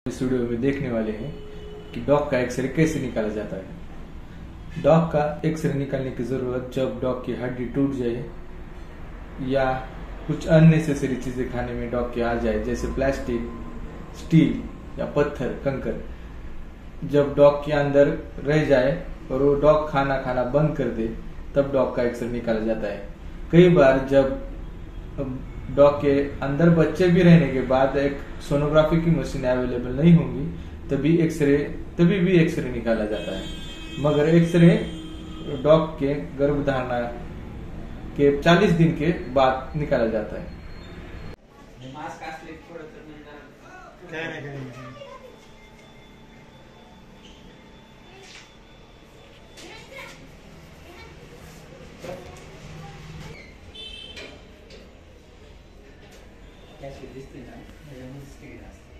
इस video में देखने वाले हैं कि डॉग का एक्सरे कैसे निकाला जाता है। डॉग का एक्सरे निकालने की जरूरत जब डॉग की हड्डी टूट जाए या कुछ अननेसेसरी चीजें खाने में डॉग के आ जाए, जैसे प्लास्टिक, स्टील या पत्थर, कंकर। जब डॉग के अंदर रह जाए और वो डॉग खाना बंद कर दे, तब डॉग का एक्सरे निकाला जाता है। कई बार जब डॉग के अंदर बच्चे भी रहने के बाद एक सोनोग्राफी की मशीन अवेलेबल नहीं होंगी, तभी भी एक्सरे निकाला जाता है। मगर एक्सरे डॉग के गर्भधारणा के 40 दिन के बाद निकाला जाता है। दिसते ना स्क्रीन असते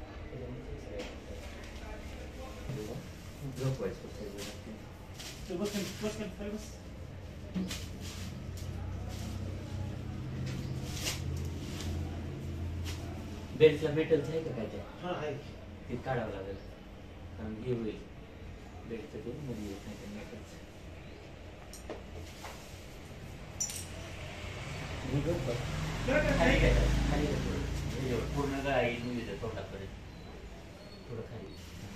बेल्टला मेटलचं आहे का काय ते काढावं लागेल, कारण हे होईल बेल्टचं ते मध्ये येत नाही ते मेटलचं। खाली पूर्ण गाडी तोंडापर्यंत थोडं खाली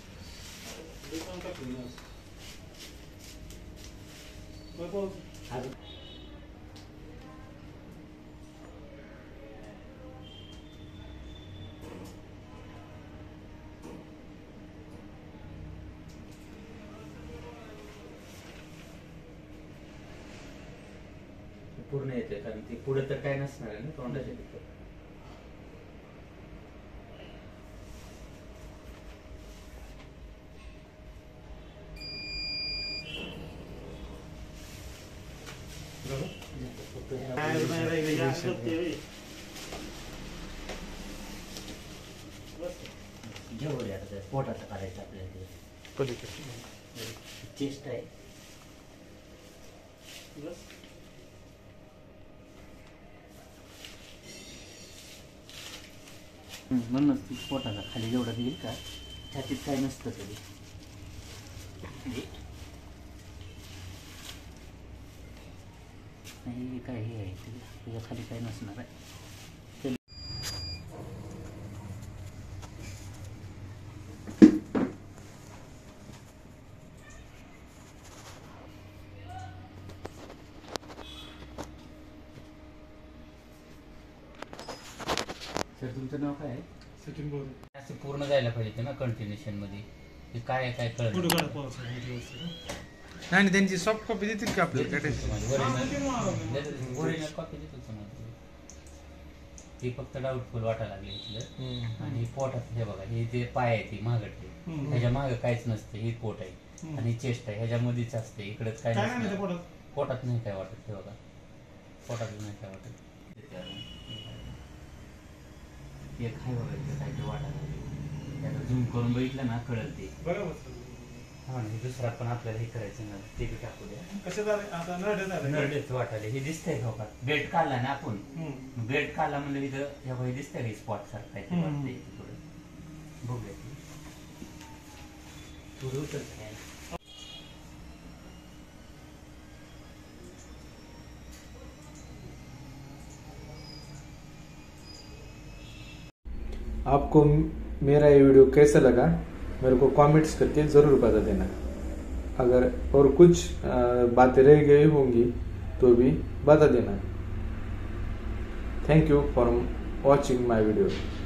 पूर्ण येते, कारण ती पुढे तर काय नसणार आहे ना तोंडाच्या तिथं। जेवढे आता पोटाचं काढायचं आपल्याला, चेस्ट आहे म्हणूनच ती पोटाला खाली जेवढं देईल का छातीत काय नसतं कधी। नाही काय हे आहे तुझ्या खाली काय नसणार आहे। सर तुमचं नाव काय आहे? सचिन बोल। असं पूर्ण जायला पाहिजे ना कंटिन्युएशन मध्ये, हे काय आहे काय कळलं नाही। त्यांची सॉफ्ट कॉपी देतील का आपल्याला? ओरिजिनल कॉपी देतो तुम्हाला। हे फक्त डाऊटफुल वाटायला लागले इथलं। आणि पोटात हे बघा, हे जे पाय आहे ते मागडते, ह्याच्या मागे काहीच नसतं, हे पोट आहे आणि चेस्ट आहे, ह्याच्यामध्येच असते, इकडेच काय नसतं। पोटात नाही काय वाटत, हे बघा पोटात नाही काय वाटत। एक आहे बघा इथं काहीतरी वाटायला लागले, त्याला झूम करून बघितलं ना कळलं ते बरोबर। हा, दुसरा पण आपल्याला हे करायचं ना, ते बी टाकू द्या। कसं झालं आता? नरडेच वाटायला हे दिसतंय का? बेल्ट काढला ना आपण, बेल्ट काढला म्हणलं इथं हे बघा दिसतंय का स्पॉट सारखं काहीतरी वाटतंय थोडं, बघूया थोडं उतरत आहे। आपको मेरा ये वीडियो कैसा लगा मेरे को कमेंट्स करके जरूर बता देना। अगर और कुछ बातें रह गई होंगी तो भी बता देना। Thank you for watching my video.